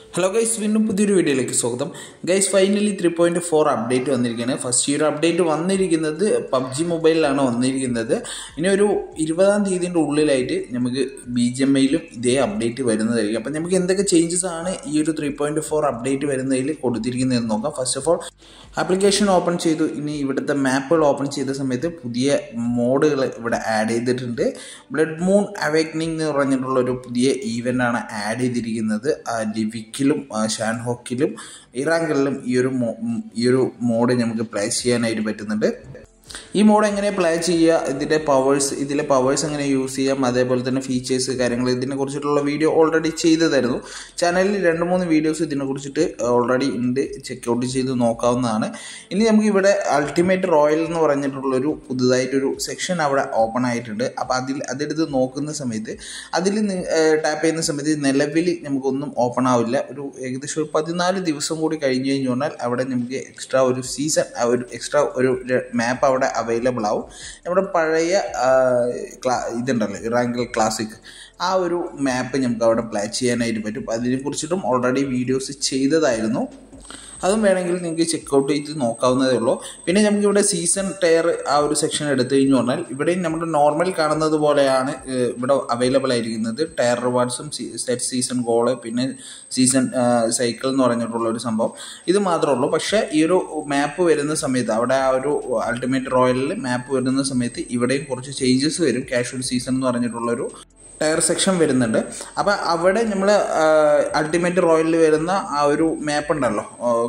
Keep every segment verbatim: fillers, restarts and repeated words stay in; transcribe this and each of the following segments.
Hello guys, വീണ്ടും പുതിയൊരു വീഡിയോയിലേക്ക് സ്വാഗതം. Guys, finally three point four update വന്നിരിക്കുകയാണ്. ഫസ്റ്റ് ഈ ഒരു അപ്ഡേറ്റ് വന്നിരിക്കുന്നത് പബ്ജി മൊബൈലിലാണ് വന്നിരിക്കുന്നത്. ഇനി ഒരു ഇരുപതാം തീയതിൻ്റെ ഉള്ളിലായിട്ട് നമുക്ക് ബി ജി എം ഐയിലും ഇതേ അപ്ഡേറ്റ് വരുന്നതായിരിക്കും. അപ്പം നമുക്ക് എന്തൊക്കെ ചേഞ്ചസ് ആണ് ഈ ഒരു ത്രീ പോയിൻറ്റ് ഫോർ അപ്ഡേറ്റ് വരുന്നതിൽ കൊടുത്തിരിക്കുന്നതെന്ന് നോക്കാം. First of all application open ചെയ്തു. ഇനി ഇവിടുത്തെ മാപ്പുകൾ ഓപ്പൺ ചെയ്ത സമയത്ത് പുതിയ മോഡുകൾ ഇവിടെ ആഡ് ചെയ്തിട്ടുണ്ട്. ബ്ലഡ് മൂൺ അവേക്കനിങ് എന്ന് പറഞ്ഞിട്ടുള്ളൊരു പുതിയ ഈവൻ്റാണ് ആഡ് ചെയ്തിരിക്കുന്നത്. ലിവിക്കിലും ഷാൻഹോക്കിലും ഇറാങ്കലിലും ഈ ഒരു ഈ ഒരു മോഡ് നമുക്ക് പ്ലേ ചെയ്യാനായിട്ട് പറ്റുന്നുണ്ട്. ഈ മോഡ് എങ്ങനെ പ്ലേ ചെയ്യുക, ഇതിൻ്റെ പവേഴ്സ് ഇതിലെ പവേഴ്സ് എങ്ങനെ യൂസ് ചെയ്യാം, അതേപോലെ തന്നെ ഫീച്ചേഴ്സ് കാര്യങ്ങൾ ഇതിനെ കുറിച്ചിട്ടുള്ള വീഡിയോ ഓൾറെഡി ചെയ്തതായിരുന്നു. ചാനലിൽ രണ്ട് മൂന്ന് വീഡിയോസ് ഇതിനെ കുറിച്ചിട്ട് ഓൾറെഡി ഉണ്ട്, ചെക്കൗട്ട് ചെയ്ത് നോക്കാവുന്നതാണ്. ഇനി നമുക്ക് ഇവിടെ അൾട്ടിമേറ്റ് റോയൽ എന്ന് പറഞ്ഞിട്ടുള്ളൊരു പുതുതായിട്ടൊരു സെക്ഷൻ അവിടെ ഓപ്പൺ ആയിട്ടുണ്ട്. അപ്പോൾ അതിൽ അതെടുത്ത് നോക്കുന്ന സമയത്ത് അതിൽ ടാപ്പ് ചെയ്യുന്ന സമയത്ത് നിലവിൽ നമുക്കൊന്നും ഓപ്പൺ ആവില്ല. ഒരു ഏകദേശം ഒരു പതിനാല് ദിവസം കൂടി കഴിഞ്ഞ് കഴിഞ്ഞു പറഞ്ഞാൽ അവിടെ നമുക്ക് എക്സ്ട്രാ ഒരു സീസൺ ഒരു എക്സ്ട്രാ ഒരു മാപ്പ് അവിടെ അവൈലബിൾ ആവും. നമ്മുടെ പഴയ ക്ലാ ഇതുണ്ടല്ലോ ഇറാങ്കൽ ക്ലാസിക്, ആ ഒരു മാപ്പ് നമുക്ക് അവിടെ പ്ലേ ചെയ്യാനായിട്ട് പറ്റും. അതിനെക്കുറിച്ചിട്ടും ഓൾറെഡി വീഡിയോസ് ചെയ്തതായിരുന്നു. അതും വേണമെങ്കിൽ നിങ്ങൾക്ക് ചെക്കൗട്ട് ചെയ്ത് നോക്കാവുന്നതേ ഉള്ളൂ. പിന്നെ നമുക്കിവിടെ സീസൺ ടയർ ആ ഒരു സെക്ഷൻ എടുത്തു കഴിഞ്ഞു പറഞ്ഞാൽ ഇവിടെയും നമ്മുടെ നോർമൽ കാണുന്നത് പോലെയാണ് ഇവിടെ അവൈലബിൾ ആയിരിക്കുന്നത്. ടയർ റിവാർഡ്സും സെറ്റ് സീസൺ ഗോള് പിന്നെ സീസൺ സൈക്കിൾ എന്ന് പറഞ്ഞിട്ടുള്ള ഒരു സംഭവം ഇത് മാത്രമേ ഉള്ളൂ. പക്ഷേ ഈ ഒരു മാപ്പ് വരുന്ന സമയത്ത് അവിടെ ആ ഒരു അൾട്ടിമേറ്റ് റോയലിൽ മാപ്പ് വരുന്ന സമയത്ത് ഇവിടെയും കുറച്ച് ചേഞ്ചസ് വരും. കാഷ്വൽ സീസൺ എന്ന് പറഞ്ഞിട്ടുള്ളൊരു ടയർ സെക്ഷൻ വരുന്നുണ്ട്. അപ്പോൾ അവിടെ നമ്മൾ അൾട്ടിമേറ്റ് റോയലിൽ വരുന്ന ആ ഒരു മാപ്പ് ഉണ്ടല്ലോ,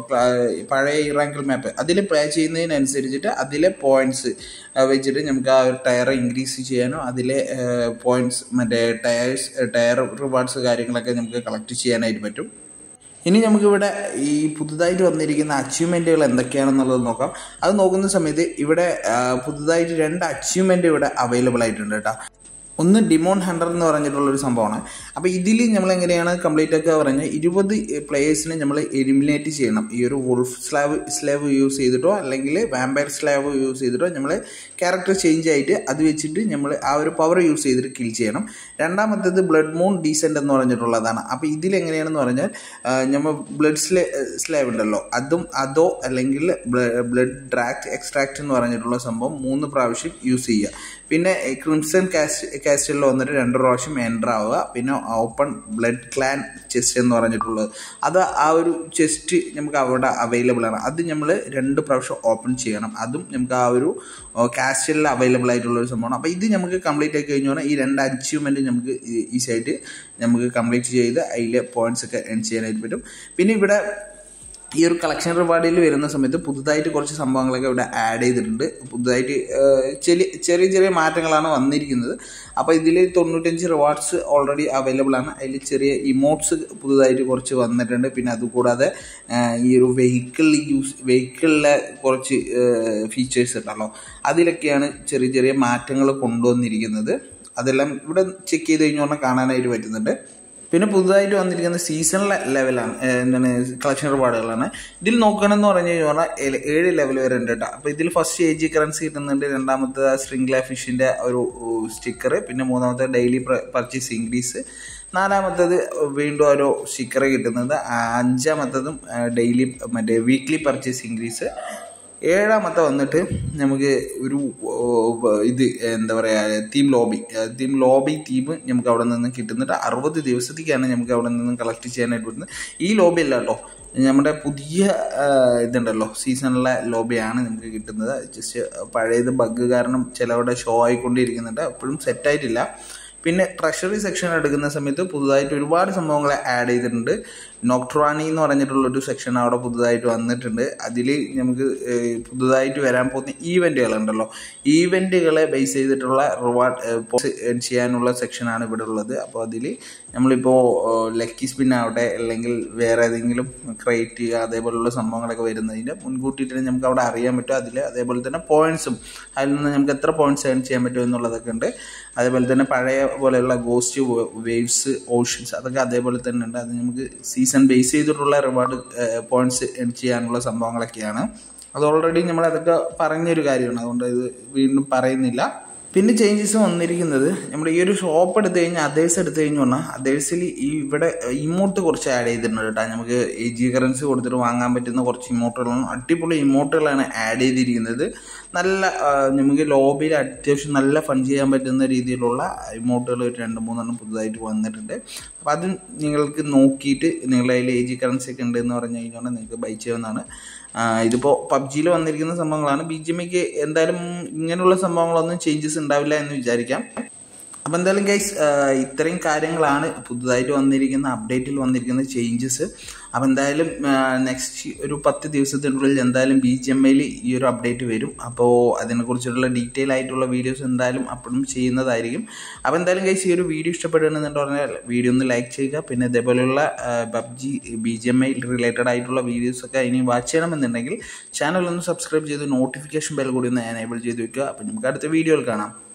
പഴയ ഇറാങ്കൽ മാപ്പ്, അതിൽ പ്ലേ ചെയ്യുന്നതിനനുസരിച്ചിട്ട് അതിലെ പോയിന്റ്സ് വെച്ചിട്ട് നമുക്ക് ആ ഒരു ടയർ ഇൻക്രീസ് ചെയ്യാനോ അതിലെ പോയിന്റ്സ് മറ്റേ ടയേഴ്സ് ടയർ റിവാർഡ്സ് കാര്യങ്ങളൊക്കെ നമുക്ക് കളക്ട് ചെയ്യാനായിട്ട് പറ്റും. ഇനി നമുക്കിവിടെ ഈ പുതുതായിട്ട് വന്നിരിക്കുന്ന അച്ചീവ്മെൻറ്റുകൾ എന്തൊക്കെയാണെന്നുള്ളത് നോക്കാം. അത് നോക്കുന്ന സമയത്ത് ഇവിടെ പുതുതായിട്ട് രണ്ട് അച്ചീവ്മെൻറ്റ് ഇവിടെ അവൈലബിൾ ആയിട്ടുണ്ട് കേട്ടോ. ഒന്ന് ഡിമോൺ ഹണ്ടർ എന്ന് പറഞ്ഞിട്ടുള്ളൊരു സംഭവമാണ്. അപ്പോൾ ഇതിൽ നമ്മൾ എങ്ങനെയാണ് കംപ്ലീറ്റ് ഒക്കെ പറഞ്ഞാൽ ഇരുപത് പ്ലേയേഴ്സിനെ നമ്മൾ എലിമിനേറ്റ് ചെയ്യണം. ഈ ഒരു വുൾഫ് സ്ലാവ് സ്ലാവ് യൂസ് ചെയ്തിട്ടോ അല്ലെങ്കിൽ വാമ്പയർ സ്ലാവ് യൂസ് ചെയ്തിട്ടോ നമ്മൾ ക്യാരക്ടർ ചേഞ്ച് ആയിട്ട് അത് വെച്ചിട്ട് നമ്മൾ ആ ഒരു പവർ യൂസ് ചെയ്തിട്ട് കിൽ ചെയ്യണം. രണ്ടാമത്തേത് ബ്ലഡ് മൂൺ ഡീസെൻ്റ് എന്ന് പറഞ്ഞിട്ടുള്ളതാണ്. അപ്പോൾ ഇതിലെങ്ങനെയാണെന്ന് പറഞ്ഞാൽ നമ്മൾ ബ്ലഡ് സ്ലേ സ്ലാവ് ഉണ്ടല്ലോ അതും അതോ അല്ലെങ്കിൽ ബ്ലഡ് ഡ്രാക്ട് എക്സ്ട്രാക്ട് എന്ന് പറഞ്ഞിട്ടുള്ള സംഭവം മൂന്ന് പ്രാവശ്യം യൂസ് ചെയ്യുക. പിന്നെ ക്രിംസൺ കാസ്റ്റ് കാസ്റ്റിൽ വന്നിട്ട് രണ്ട് പ്രാവശ്യം എൻ്റർ ആവുക. പിന്നെ ഓപ്പൺ ബ്ലഡ് ക്ലാൻ ചെസ്റ്റ് എന്ന് പറഞ്ഞിട്ടുള്ളത് അത് ആ ഒരു ചെസ്റ്റ് നമുക്ക് അവിടെ അവൈലബിൾ ആണ്. അത് നമ്മൾ രണ്ട് പ്രാവശ്യം ഓപ്പൺ ചെയ്യണം. അതും നമുക്ക് ആ ഒരു കാസ്റ്റിൽ അവൈലബിൾ ആയിട്ടുള്ള ഒരു സംഭവമാണ്. അപ്പോൾ ഇത് നമുക്ക് കംപ്ലീറ്റ് ആക്കി കഴിഞ്ഞു പറഞ്ഞാൽ ഈ രണ്ട് അച്ചീവ്മെൻറ്റ് നമുക്ക് ഈസി ആയിട്ട് നമുക്ക് കംപ്ലീറ്റ് ചെയ്ത് അതിലെ പോയിന്റ്സ് ഒക്കെ എൺ ചെയ്യാനായിട്ട് പറ്റും. പിന്നെ ഇവിടെ ഈ ഒരു കളക്ഷൻ റിവാർഡിൽ വരുന്ന സമയത്ത് പുതുതായിട്ട് കുറച്ച് സംഭവങ്ങളൊക്കെ ഇവിടെ ആഡ് ചെയ്തിട്ടുണ്ട്. പുതുതായിട്ട് ചെറിയ ചെറിയ ചെറിയ മാറ്റങ്ങളാണ് വന്നിരിക്കുന്നത്. അപ്പോൾ ഇതിൽ തൊണ്ണൂറ്റഞ്ച് റിവാർഡ്സ് ഓൾറെഡി അവൈലബിൾ ആണ്. അതിൽ ചെറിയ ഇമോട്ട്സ് പുതുതായിട്ട് കുറച്ച് വന്നിട്ടുണ്ട്. പിന്നെ അതുകൂടാതെ ഈ ഒരു വെഹിക്കിൾ യൂസ് വെഹിക്കിളിലെ കുറച്ച് ഫീച്ചേഴ്സ് ഉണ്ടല്ലോ അതിലൊക്കെയാണ് ചെറിയ ചെറിയ മാറ്റങ്ങൾ കൊണ്ടുവന്നിരിക്കുന്നത്. അതെല്ലാം ഇവിടെ ചെക്ക് ചെയ്ത് കഴിഞ്ഞു പറഞ്ഞാൽ കാണാനായിട്ട് പറ്റുന്നുണ്ട്. പിന്നെ പുതുതായിട്ട് വന്നിരിക്കുന്ന സീസണൽ ലെവലാണ് എന്താണ് കളക്ഷൻ റിവാർഡുകളാണ്. ഇതിൽ നോക്കണമെന്ന് പറഞ്ഞു കഴിഞ്ഞാൽ ഏഴ് ലെവൽ വരെ ഉണ്ട് കേട്ടോ. അപ്പോൾ ഇതിൽ ഫസ്റ്റ് എ ജി കറൻസി കിട്ടുന്നുണ്ട്, രണ്ടാമത്തെ സ്ട്രിംഗ്ല ഫിഷിൻ്റെ ഒരു സ്റ്റിക്കർ, പിന്നെ മൂന്നാമത്തെ ഡെയിലി പർച്ചേസ് ഇൻക്രീസ്, നാലാമത്തത് വീണ്ടും ഓരോ സ്റ്റിക്കർ കിട്ടുന്നത്, അഞ്ചാമത്തതും ഡെയിലി മറ്റേ വീക്ക്ലി പർച്ചേസ് ഇൻക്രീസ്, ഏഴാമത്തെ വന്നിട്ട് നമുക്ക് ഒരു ഇത് എന്താ പറയുക theme lobby theme lobby theme നമുക്ക് അവിടെ നിന്ന് കിട്ടുന്നുണ്ട്. അറുപത് ദിവസത്തേക്കാണ് നമുക്ക് അവിടെ നിന്ന് കളക്ട് ചെയ്യാനായിട്ട് പറ്റുന്നത്. ഈ ലോബി അല്ല കേട്ടോ, നമ്മുടെ പുതിയ ഇതുണ്ടല്ലോ സീസണിലെ ലോബിയാണ് നമുക്ക് കിട്ടുന്നത്. ജസ്റ്റ് പഴയത് ബഗ് കാരണം ചിലവിടെ ഷോ ആയിക്കൊണ്ടിരിക്കുന്നുണ്ട്, അപ്പോഴും സെറ്റായിട്ടില്ല. പിന്നെ ട്രഷറി സെക്ഷൻ എടുക്കുന്ന സമയത്ത് പുതുതായിട്ട് ഒരുപാട് സംഭവങ്ങൾ ആഡ് ചെയ്തിട്ടുണ്ട്. നോക്ട്രാനി എന്ന് പറഞ്ഞിട്ടുള്ളൊരു സെക്ഷൻ അവിടെ പുതുതായിട്ട് വന്നിട്ടുണ്ട്. അതിൽ നമുക്ക് പുതുതായിട്ട് വരാൻ പോകുന്ന ഈവൻറ്റുകളുണ്ടല്ലോ, ഈവൻറ്റുകളെ ബേസ് ചെയ്തിട്ടുള്ള റിവാർഡ് ചെയ്യാനുള്ള സെക്ഷനാണ് ഇവിടെ ഉള്ളത്. അപ്പോൾ അതിൽ നമ്മളിപ്പോൾ ലക്കി സ്പിൻ ആവട്ടെ അല്ലെങ്കിൽ വേറെ ഏതെങ്കിലും ക്രേറ്റ് അതേപോലുള്ള സംഭവങ്ങളൊക്കെ വരുന്നതിൻ്റെ മുൻകൂട്ടിയിട്ട് നമുക്ക് അവിടെ അറിയാൻ പറ്റും. അതിൽ അതേപോലെ തന്നെ പോയിന്റ്സും അതിൽ നിന്ന് നമുക്ക് എത്ര പോയിന്റ്സ് ഏൺ ചെയ്യാൻ പറ്റും എന്നുള്ളതൊക്കെ ഉണ്ട്. അതേപോലെ തന്നെ പഴയ പോലെയുള്ള ഗോസ്റ്റ് വേവ്സ് ഓഷ്യൻസ് അതൊക്കെ അതേപോലെ തന്നെ ഉണ്ട്. അത് നമുക്ക് സീസൺ ബേസ് ചെയ്തിട്ടുള്ള റിവാർഡ് പോയിന്റ്സ് എൺ ചെയ്യാനുള്ള സംഭവങ്ങളൊക്കെയാണ്. അത് ഓൾറെഡി നമ്മൾ അതൊക്കെ പറഞ്ഞൊരു കാര്യമാണ്, അതുകൊണ്ട് ഇത് വീണ്ടും പറയുന്നില്ല. പിന്നെ ചേഞ്ചസ് വന്നിരിക്കുന്നത് നമ്മുടെ ഈ ഒരു ഷോപ്പ് എടുത്തു കഴിഞ്ഞാൽ അതേഴ്സ് എടുത്തു കഴിഞ്ഞു പറഞ്ഞാൽ അതേഴ്സിൽ ഈ ഇവിടെ ഇമോട്ട് കുറച്ച് ആഡ് ചെയ്തിട്ടുണ്ട് കേട്ടോ. നമുക്ക് എ ജി കറൻസി കൊടുത്തിട്ട് വാങ്ങാൻ പറ്റുന്ന കുറച്ച് ഇമോട്ടുകളാണ്, അടിപൊളി ഇമോട്ടുകളാണ് ആഡ് ചെയ്തിരിക്കുന്നത്. നല്ല നമുക്ക് ലോബിയിൽ അത്യാവശ്യം നല്ല ഫൺ ചെയ്യാൻ പറ്റുന്ന രീതിയിലുള്ള ഇമോട്ടുകൾ ഒരു രണ്ട് മൂന്നെണ്ണം പുതുതായിട്ട് വന്നിട്ടുണ്ട്. അപ്പോൾ അത് നിങ്ങൾക്ക് നോക്കിയിട്ട് നിങ്ങളുടെ കയ്യിൽ എ ജി കറൻസി ഒക്കെ ഉണ്ട് എന്ന് പറഞ്ഞു കഴിഞ്ഞാൽ നിങ്ങൾക്ക് ബൈ ചെയ്യാവുന്നതാണ്. ഇതിപ്പോൾ പബ്ജിയിൽ വന്നിരിക്കുന്ന സംഭവങ്ങളാണ്. ബി ജി എം ഐക്ക് എന്തായാലും ഇങ്ങനെയുള്ള സംഭവങ്ങളൊന്നും ചേഞ്ചസ് ഉണ്ടാവില്ല എന്ന് വിചാരിക്കാം. അപ്പം എന്തായാലും ഗൈസ് ഇത്രയും കാര്യങ്ങളാണ് പുതുതായിട്ട് വന്നിരിക്കുന്ന അപ്ഡേറ്റിൽ വന്നിരിക്കുന്ന ചേഞ്ചസ്. അപ്പം എന്തായാലും നെക്സ്റ്റ് ഒരു പത്ത് ദിവസത്തിനുള്ളിൽ എന്തായാലും ബി ജി എം ഐയിൽ ഈ ഒരു അപ്ഡേറ്റ് വരും. അപ്പോൾ അതിനെക്കുറിച്ചുള്ള ഡീറ്റെയിൽ ആയിട്ടുള്ള വീഡിയോസ് എന്തായാലും അപ്പോഴും ചെയ്യുന്നതായിരിക്കും. അപ്പോൾ എന്തായാലും ഗൈസ് ഈ ഒരു വീഡിയോ ഇഷ്ടപ്പെടുകയാണെന്ന് പറഞ്ഞാൽ വീഡിയോ ഒന്ന് ലൈക്ക് ചെയ്യുക. പിന്നെ ഇതേപോലെയുള്ള PUBG B G M I related ആയിട്ടുള്ള വീഡിയോസൊക്കെ ഇനി വാച്ച് ചെയ്യണമെന്നുണ്ടെങ്കിൽ ചാനൽ ഒന്ന് സബ്സ്ക്രൈബ് ചെയ്ത് നോട്ടിഫിക്കേഷൻ ബെൽ കൂടി ഒന്ന് എനേബിൾ ചെയ്ത് വയ്ക്കുക. അപ്പം നമുക്ക് അടുത്ത വീഡിയോയിൽ കാണാം.